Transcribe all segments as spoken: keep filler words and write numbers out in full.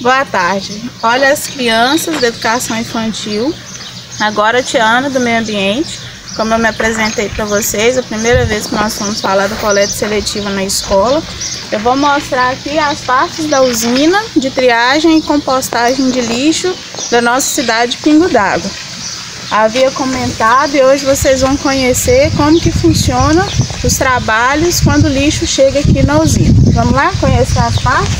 Boa tarde. Olha as crianças da educação infantil. Agora a Tiana do meio ambiente. Como eu me apresentei para vocês, a primeira vez que nós vamos falar da coleta seletiva na escola, eu vou mostrar aqui as partes da usina de triagem e compostagem de lixo da nossa cidade de Pingo d'Água. Havia comentado e hoje vocês vão conhecer como que funciona os trabalhos quando o lixo chega aqui na usina. Vamos lá conhecer as partes?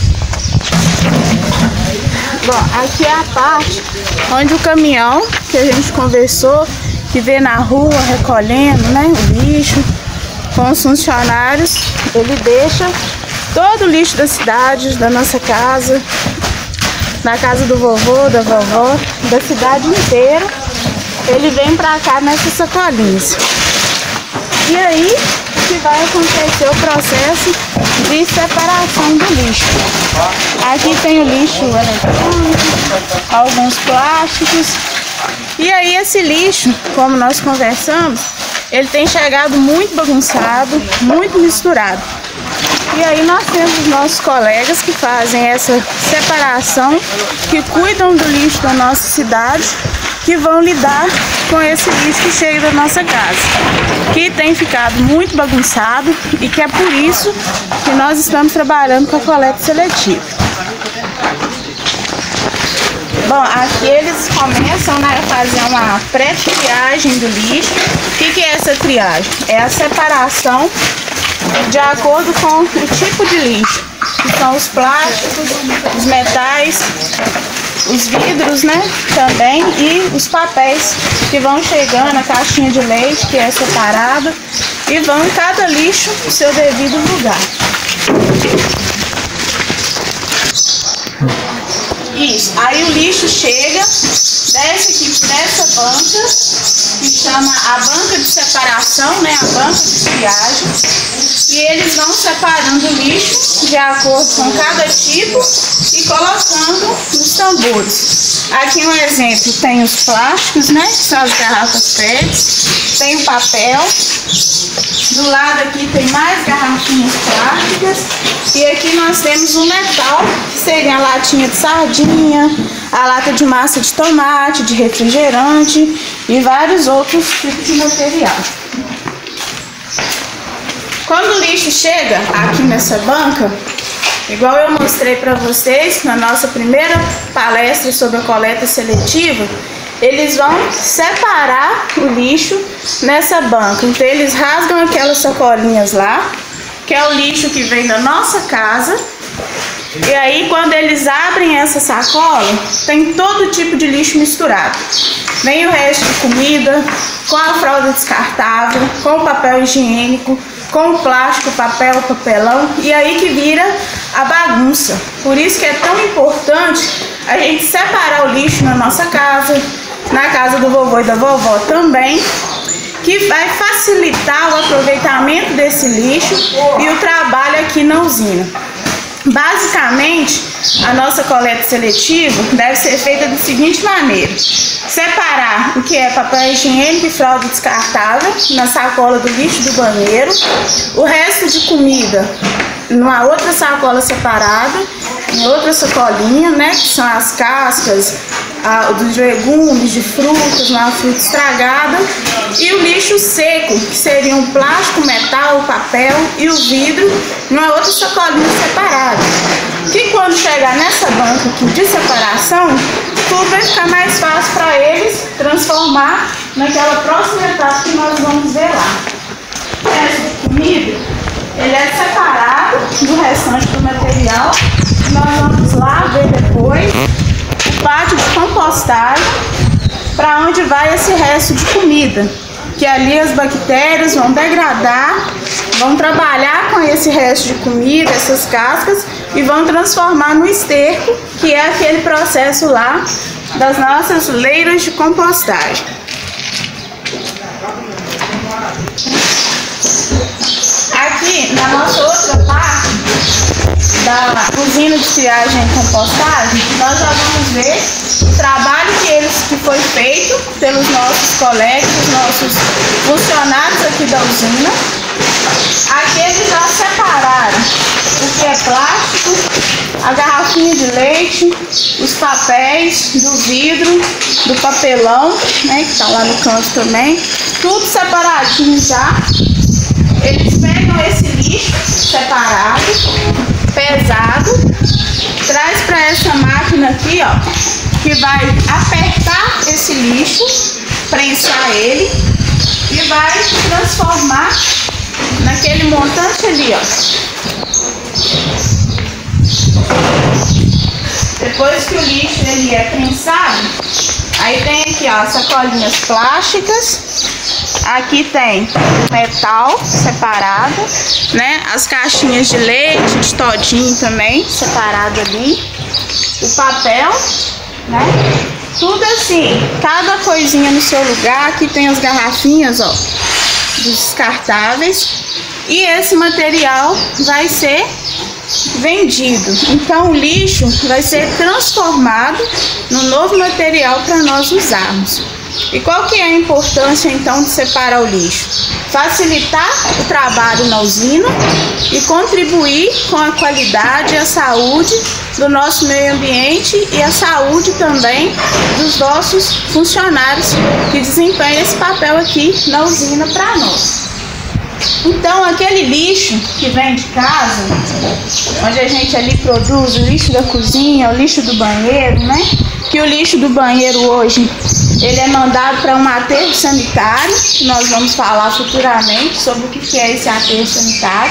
Bom, aqui é a parte onde o caminhão que a gente conversou, que vê na rua recolhendo, né, o lixo, com os funcionários, ele deixa todo o lixo da cidade, da nossa casa, na casa do vovô, da vovó, da cidade inteira. Ele vem pra cá nessas sacolinhas. E aí que vai acontecer o processo de separação do lixo. Aqui tem o lixo eletrônico, alguns plásticos. E aí esse lixo, como nós conversamos, ele tem chegado muito bagunçado, muito misturado. E aí nós temos os nossos colegas que fazem essa separação, que cuidam do lixo da nossa cidade, que vão lidar com esse lixo que chega da nossa casa, que tem ficado muito bagunçado e que é por isso que nós estamos trabalhando com a coleta seletiva. Bom, aqui eles começam, né, a fazer uma pré-triagem do lixo. O que que é essa triagem? É a separação de acordo com o tipo de lixo, que são os plásticos, os metais, os vidros, né, também, e os papéis que vão chegando na caixinha de leite, que é separada, e vão em cada lixo no seu devido lugar. Isso, aí o lixo chega, desce aqui por essa banca, que chama a banca de separação, né, a banca de triagem, e eles vão separando o lixo de acordo com cada tipo e colocando nos tambores. Aqui um exemplo, tem os plásticos, né, que são as garrafas P E T, tem o papel, do lado aqui tem mais garrafinhas plásticas, e aqui nós temos o metal, que seria a latinha de sardinha, a lata de massa de tomate, de refrigerante e vários outros tipos de material. Quando o lixo chega aqui nessa banca, igual eu mostrei para vocês na nossa primeira palestra sobre a coleta seletiva, eles vão separar o lixo nessa banca. Então eles rasgam aquelas sacolinhas lá, que é o lixo que vem da nossa casa. E aí quando eles abrem essa sacola, tem todo tipo de lixo misturado. Vem o resto de comida, com a fralda descartável, com o papel higiênico, com o plástico, papel, papelão, e aí que vira a bagunça. Por isso que é tão importante a gente separar o lixo na nossa casa, na casa do vovô e da vovó também, que vai facilitar o aproveitamento desse lixo e o trabalho aqui na usina. Basicamente, a nossa coleta seletiva deve ser feita da seguinte maneira: separar o que é papel higiênico e fralda descartável na sacola do lixo do banheiro, o resto de comida numa outra sacola separada, em outra sacolinha, né, que são as cascas ah, dos legumes, de frutas, uma fruta estragada, e o lixo seco, que seriam o plástico, o metal, o papel e o vidro, numa outra sacolinha separada. Que quando chegar nessa banca aqui de separação, tudo vai ficar mais fácil para eles transformar naquela próxima etapa que nós vamos ver lá. O resto de comida, ele é separado do restante do material. Nós vamos lá ver depois o pátio de compostagem, para onde vai esse resto de comida, que ali as bactérias vão degradar, vão trabalhar com esse resto de comida, essas cascas, e vão transformar no esterco, que é aquele processo lá das nossas leiras de compostagem. Aqui na nossa outra parte da usina de triagem e compostagem, nós já vamos ver o trabalho que, eles, que foi feito pelos nossos colegas, nossos funcionários aqui da usina. Aqui eles já separaram o que é plástico, a garrafa garrafinha de leite, os papéis do vidro, do papelão, né, que tá lá no canto também, tudo separadinho já. Eles pegam esse lixo separado, pesado, traz para essa máquina aqui, ó, que vai apertar esse lixo, prensar ele e vai transformar naquele montante ali, ó. Depois que o lixo ele é prensado, aí tem aqui, ó, sacolinhas plásticas. Aqui tem metal separado, né? As caixinhas de leite, de todinho também separado ali. O papel, né? Tudo assim, cada coisinha no seu lugar. Aqui tem as garrafinhas, ó, descartáveis. E esse material vai ser vendido. Então o lixo vai ser transformado no novo material para nós usarmos. E qual que é a importância então de separar o lixo? Facilitar o trabalho na usina e contribuir com a qualidade e a saúde do nosso meio ambiente e a saúde também dos nossos funcionários que desempenham esse papel aqui na usina para nós. Então aquele lixo que vem de casa, onde a gente ali produz o lixo da cozinha, o lixo do banheiro, né? Que o lixo do banheiro hoje ele é mandado para um aterro sanitário, que nós vamos falar futuramente sobre o que é esse aterro sanitário.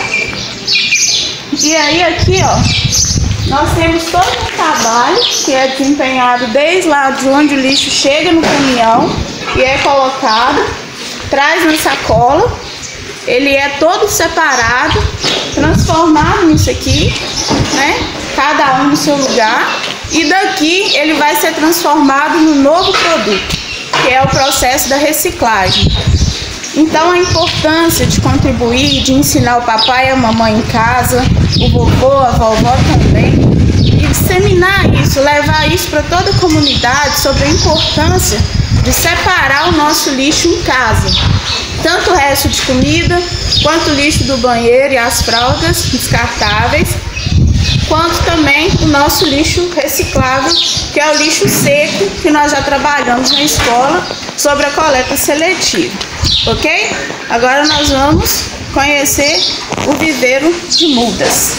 E aí aqui, ó, nós temos todo um trabalho que é desempenhado desde lá de onde o lixo chega no caminhão e é colocado, traz na sacola. Ele é todo separado, transformado nisso aqui, né? Cada um no seu lugar. E daqui ele vai ser transformado no novo produto, que é o processo da reciclagem. Então a importância de contribuir, de ensinar o papai e a mamãe em casa, o vovô, a vovó também, e disseminar isso, levar isso para toda a comunidade sobre a importância de separar o nosso lixo em casa. Tanto o resto de comida, quanto o lixo do banheiro e as fraldas descartáveis, quanto também o nosso lixo reciclável, que é o lixo seco, que nós já trabalhamos na escola sobre a coleta seletiva, ok? Agora nós vamos conhecer o viveiro de mudas.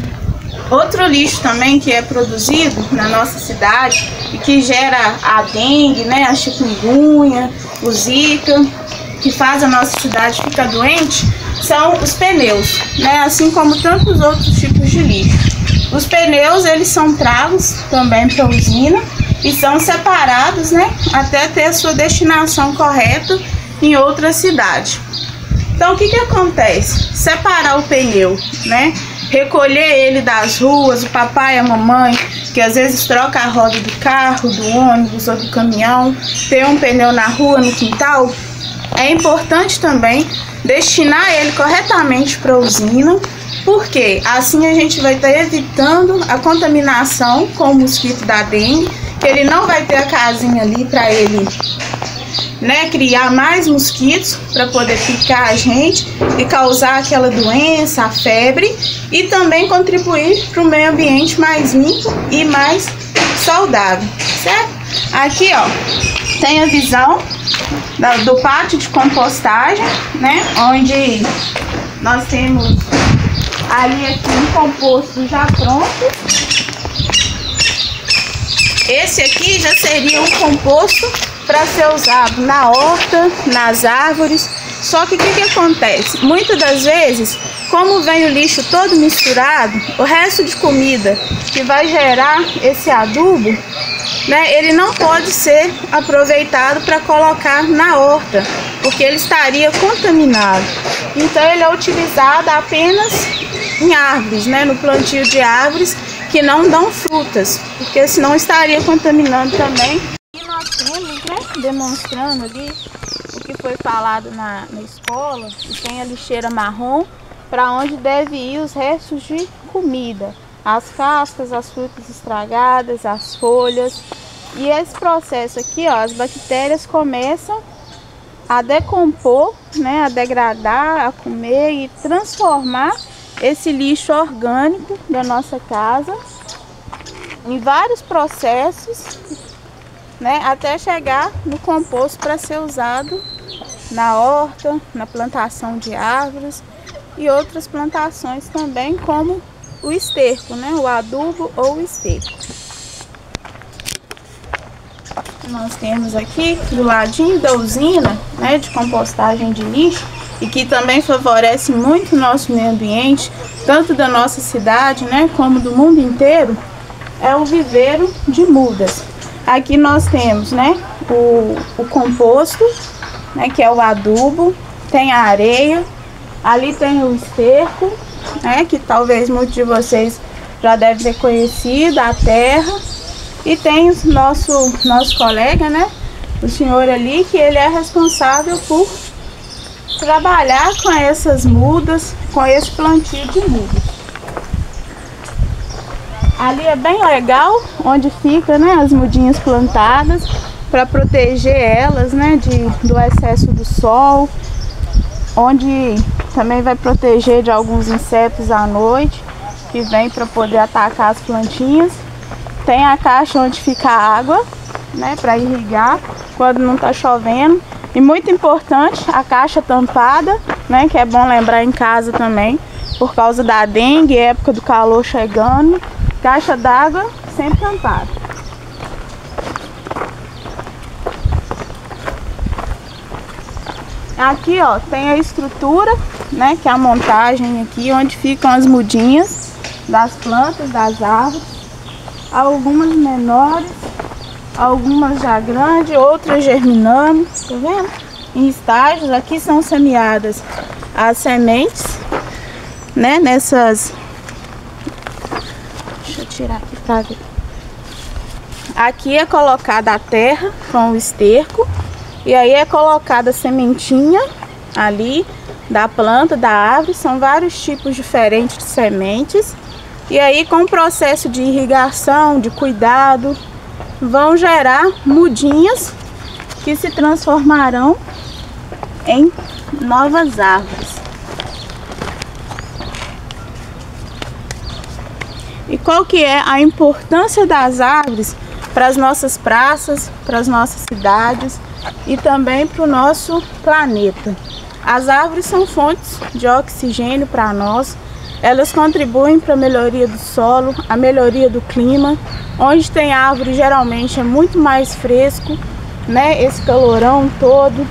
Outro lixo também que é produzido na nossa cidade e que gera a dengue, né, a chikungunya, o zika, que faz a nossa cidade ficar doente, são os pneus, né, assim como tantos outros tipos de lixo. Os pneus, eles são tragos também para a usina e são separados, né, até ter a sua destinação correta em outra cidade. Então o que que acontece? Separar o pneu, né? Recolher ele das ruas, o papai e a mamãe, que às vezes troca a roda do carro, do ônibus ou do caminhão, ter um pneu na rua, no quintal, é importante também destinar ele corretamente para a usina, porque assim a gente vai estar evitando a contaminação com o mosquito da dengue, que ele não vai ter a casinha ali para ele, né, criar mais mosquitos para poder picar a gente e causar aquela doença, a febre, e também contribuir para o meio ambiente mais limpo e mais saudável, certo? Aqui, ó, tem a visão do pátio de compostagem, né, onde nós temos ali aqui um composto já pronto. Esse aqui já seria um composto para ser usado na horta, nas árvores. Só que o que que acontece? Muitas das vezes, como vem o lixo todo misturado, o resto de comida que vai gerar esse adubo, né, ele não pode ser aproveitado para colocar na horta, porque ele estaria contaminado. Então ele é utilizado apenas em árvores, né, no plantio de árvores que não dão frutas, porque senão estaria contaminando também. E nós temos, né, demonstrando ali o que foi falado na, na escola, e tem a lixeira marrom, para onde deve ir os restos de comida, as cascas, as frutas estragadas, as folhas. E esse processo aqui, ó, as bactérias começam a decompor, né, a degradar, a comer e transformar esse lixo orgânico da nossa casa em vários processos, né, até chegar no composto para ser usado na horta, na plantação de árvores e outras plantações também, como o esterco, né, o adubo ou o esterco. Nós temos aqui do ladinho da usina, né, de compostagem de lixo, e que também favorece muito o nosso meio ambiente, tanto da nossa cidade, né, como do mundo inteiro, é o viveiro de mudas. Aqui nós temos, né, o, o composto, né, que é o adubo, tem a areia, ali tem o esterco, né, que talvez muitos de vocês já devem ter conhecido, a terra. E tem o nosso, nosso colega, né, o senhor ali, que ele é responsável por trabalhar com essas mudas, com esse plantio de mudas. Ali é bem legal, onde fica, né, as mudinhas plantadas, para proteger elas, né, de, do excesso do sol, onde também vai proteger de alguns insetos à noite, que vem para poder atacar as plantinhas. Tem a caixa onde fica a água, né, para irrigar quando não está chovendo. E muito importante, a caixa tampada, né, que é bom lembrar em casa também, por causa da dengue, época do calor chegando. Caixa d'água sempre tampada. Aqui, ó, tem a estrutura, né, que é a montagem aqui, onde ficam as mudinhas das plantas, das árvores. Algumas menores, algumas já grandes, outras germinando, tá vendo? Em estágios. Aqui são semeadas as sementes, né? Nessas... Deixa eu tirar aqui pra ver. Aqui é colocada a terra com o esterco. E aí é colocada a sementinha ali da planta, da árvore. São vários tipos diferentes de sementes. E aí, com o processo de irrigação, de cuidado, vão gerar mudinhas que se transformarão em novas árvores. E qual que é a importância das árvores para as nossas praças, para as nossas cidades e também para o nosso planeta? As árvores são fontes de oxigênio para nós. Elas contribuem para a melhoria do solo, a melhoria do clima. Onde tem árvore geralmente é muito mais fresco, né? Esse calorão todo.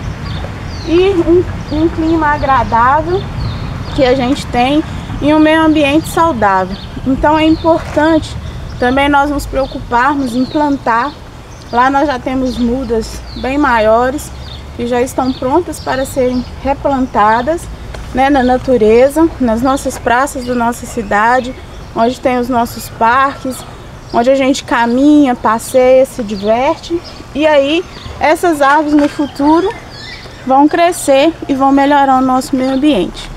E um, um clima agradável que a gente tem e um meio ambiente saudável. Então é importante também nós nos preocuparmos em plantar. Lá nós já temos mudas bem maiores que já estão prontas para serem replantadas, né, na natureza, nas nossas praças da nossa cidade, onde tem os nossos parques, onde a gente caminha, passeia, se diverte. E aí essas árvores no futuro vão crescer e vão melhorar o nosso meio ambiente.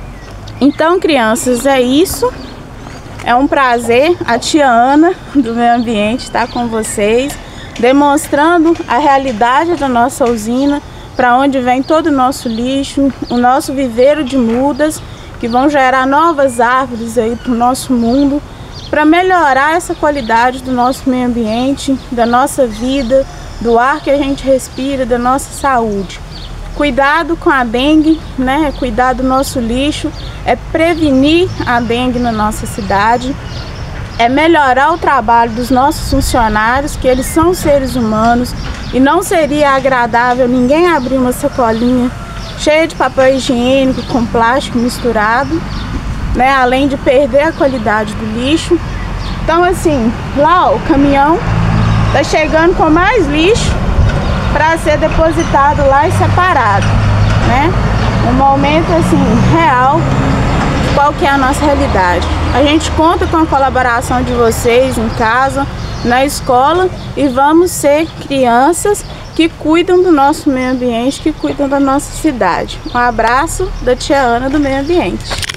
Então, crianças, é isso. É um prazer, a tia Ana do Meio Ambiente estar com vocês, demonstrando a realidade da nossa usina, para onde vem todo o nosso lixo, o nosso viveiro de mudas, que vão gerar novas árvores aí para o nosso mundo, para melhorar essa qualidade do nosso meio ambiente, da nossa vida, do ar que a gente respira, da nossa saúde. Cuidado com a dengue, né? Cuidar do nosso lixo, é prevenir a dengue na nossa cidade, é melhorar o trabalho dos nossos funcionários, que eles são seres humanos e não seria agradável ninguém abrir uma sacolinha cheia de papel higiênico com plástico misturado, né? Além de perder a qualidade do lixo. Então, assim, lá ó, o caminhão tá chegando com mais lixo para ser depositado lá e separado, né? Um momento assim real de qual que é a nossa realidade. A gente conta com a colaboração de vocês em casa, na escola, e vamos ser crianças que cuidam do nosso meio ambiente, que cuidam da nossa cidade. Um abraço da tia Ana do Meio Ambiente.